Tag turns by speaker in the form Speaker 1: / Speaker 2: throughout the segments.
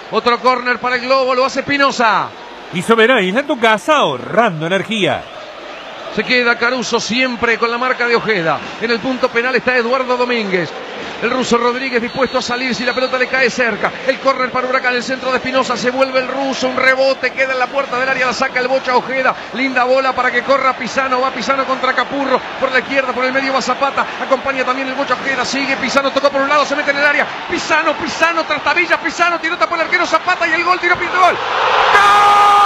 Speaker 1: Otro córner para el Globo, lo hace Espinosa.
Speaker 2: Y Soberáis en tu casa ahorrando energía.
Speaker 1: Se queda Caruso siempre con la marca de Ojeda. En el punto penal está Eduardo Domínguez. El ruso Rodríguez dispuesto a salir si la pelota le cae cerca. El córner para Huracán, el centro de Espinosa. Se vuelve el ruso, un rebote, queda en la puerta del área, la saca el Bocha Ojeda. Linda bola para que corra Pisano. Va Pisano contra Capurro. Por la izquierda, por el medio va Zapata. Acompaña también el Bocha Ojeda. Sigue Pisano, tocó por un lado, se mete en el área. Pisano, trastabilla Pisano. Tiró por el arquero Zapata y el gol, tiro, pinto, gol. ¡Gol!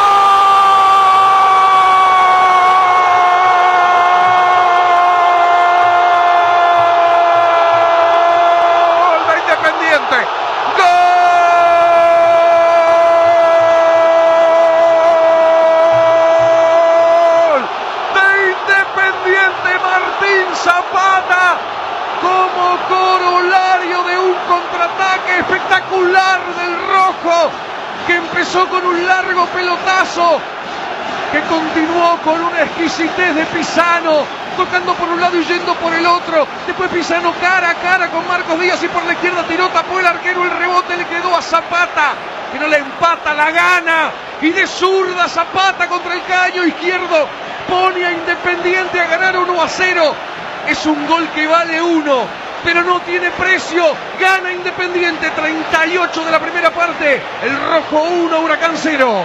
Speaker 1: Zapata como corolario de un contraataque espectacular del rojo, que empezó con un largo pelotazo, que continuó con una exquisitez de Pisano, tocando por un lado y yendo por el otro. Después Pisano cara a cara con Marcos Díaz y por la izquierda tiró, tapó el arquero, el rebote le quedó a Zapata, que no le empata, la gana, y de zurda Zapata contra el caño izquierdo pone a Independiente a ganar 1-0. Es un gol que vale 1, pero no tiene precio. Gana Independiente, 38 de la primera parte. El rojo 1, Huracán 0.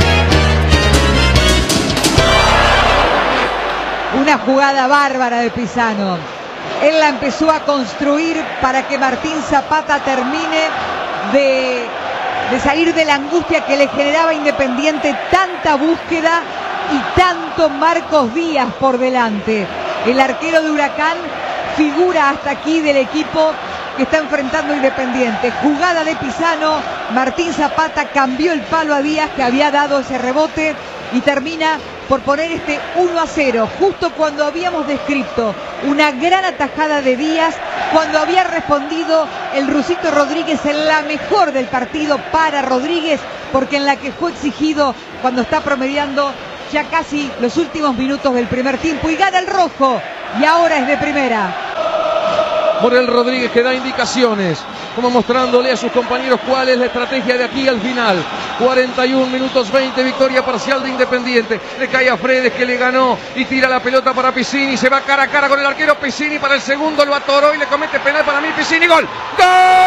Speaker 3: Una jugada bárbara de Pisano. Él la empezó a construir para que Martín Zapata termine de salir de la angustia que le generaba Independiente, tanta búsqueda y tanto Marcos Díaz por delante. El arquero de Huracán figura hasta aquí del equipo que está enfrentando Independiente. Jugada de Pisano, Martín Zapata cambió el palo a Díaz, que había dado ese rebote, y termina por poner este 1-0, justo cuando habíamos descrito una gran atajada de Díaz, cuando había respondido el rusito Rodríguez en la mejor del partido para Rodríguez, porque en la que fue exigido cuando está promediando ya casi los últimos minutos del primer tiempo, y gana el rojo, y ahora es de primera.
Speaker 1: Morel Rodríguez, que da indicaciones, como mostrándole a sus compañeros cuál es la estrategia de aquí al final. 41 minutos 20, victoria parcial de Independiente. Le cae a Fredes, que le ganó y tira la pelota para Piscini. Se va cara a cara con el arquero. Piscini para el segundo, lo atoró y le comete penal para mí. Piscini, gol. ¡Gol!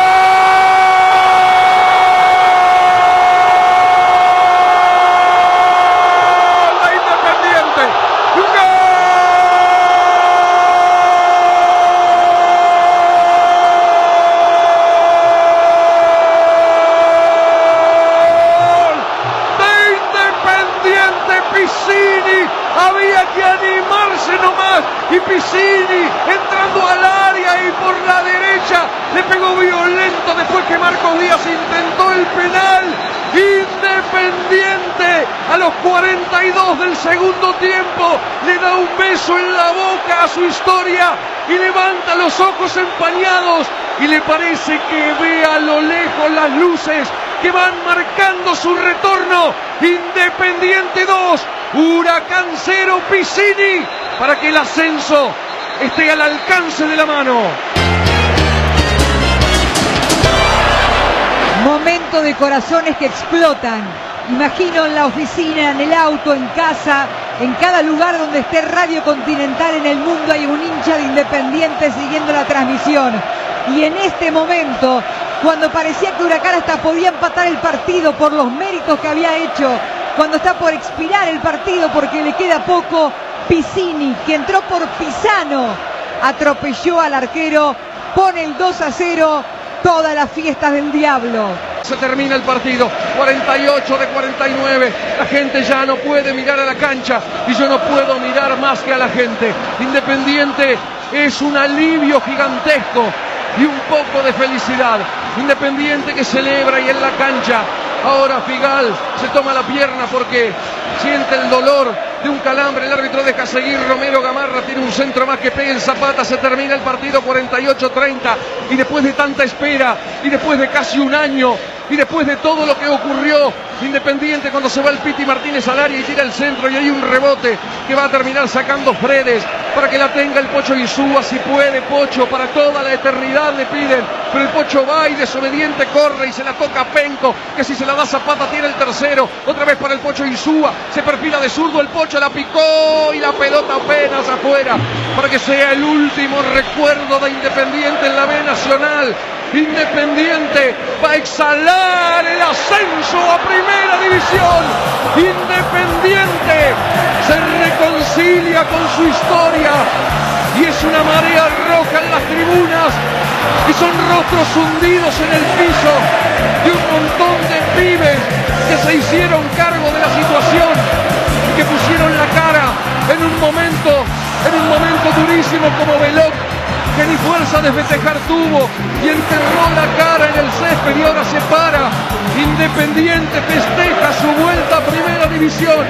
Speaker 1: Había que animarse nomás, y Piscini entrando al área y por la derecha le pegó violento después que Marcos Díaz intentó el penal. Independiente a los 42 del segundo tiempo le da un beso en la boca a su historia y levanta los ojos empañados y le parece que ve a lo lejos las luces que van marcando su retorno. Independiente 2, Huracán 0, Piscini, para que el ascenso esté al alcance de la mano.
Speaker 3: Momento de corazones que explotan. Imagino en la oficina, en el auto, en casa, en cada lugar donde esté Radio Continental en el mundo hay un hincha de Independiente siguiendo la transmisión. Y en este momento, cuando parecía que Huracán hasta podía empatar el partido por los méritos que había hecho, cuando está por expirar el partido porque le queda poco, Piscini, que entró por Pisano, atropelló al arquero, pone el 2-0, todas las fiestas del diablo.
Speaker 1: Se termina el partido, 48 de 49, la gente ya no puede mirar a la cancha y yo no puedo mirar más que a la gente. Independiente es un alivio gigantesco y un poco de felicidad. Independiente que celebra y en la cancha. Ahora Figal se toma la pierna porque siente el dolor de un calambre. El árbitro deja seguir. Romero Gamarra tiene un centro más que pega en Zapata. Se termina el partido 48-30. Y después de tanta espera y después de casi un año, Y después de todo lo que ocurrió, Independiente cuando se va el Piti Martínez al área y tira el centro y hay un rebote que va a terminar sacando Fredes para que la tenga el Pocho Insúa, si puede Pocho, para toda la eternidad le piden, pero el Pocho va y desobediente corre y se la toca a Penco, que si se la da Zapata tiene el tercero, otra vez para el Pocho Insúa, se perfila de zurdo, el Pocho la picó y la pelota apenas afuera, para que sea el último recuerdo de Independiente en la B Nacional. Independiente va a exhalar el ascenso a Primera División. Independiente se reconcilia con su historia y es una marea roja en las tribunas y son rostros hundidos en el piso de un montón de pibes que se hicieron cargo de la situación y que pusieron la cara en un momento durísimo como Veloc, que ni fuerza de festejar tuvo y enterró la cara en el césped y ahora se para. Independiente festeja su vuelta a Primera División.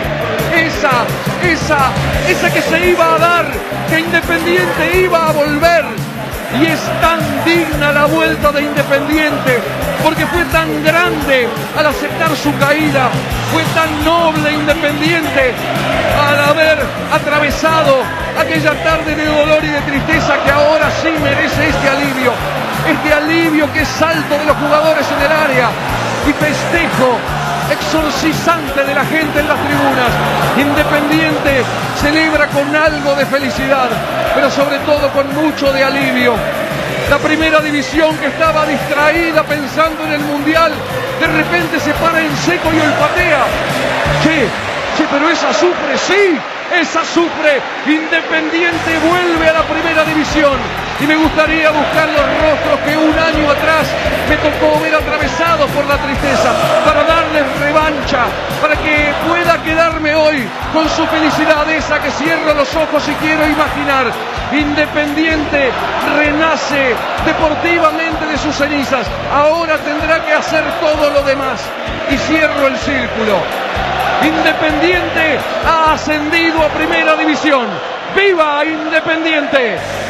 Speaker 1: Esa que se iba a dar, que Independiente iba a volver. Y es tan digna la vuelta de Independiente, porque fue tan grande al aceptar su caída, fue tan noble Independiente al haber atravesado aquella tarde de dolor y de tristeza, que ahora sí merece este alivio que es salto de los jugadores en el área y festejo exorcizante de la gente en las tribunas. Independiente celebra con algo de felicidad, pero sobre todo con mucho de alivio. La Primera División, que estaba distraída pensando en el Mundial, de repente se para en seco y olfatea. Che, pero esa sufre, sí, esa sufre. Independiente vuelve a la Primera División. Y me gustaría buscar los rostros que un año atrás me tocó ver atravesados por la tristeza, para darles revancha, para que pueda quedarme hoy con su felicidad, esa que cierro los ojos y quiero imaginar. Independiente renace deportivamente de sus cenizas, ahora tendrá que hacer todo lo demás. Y cierro el círculo. Independiente ha ascendido a Primera División. ¡Viva Independiente!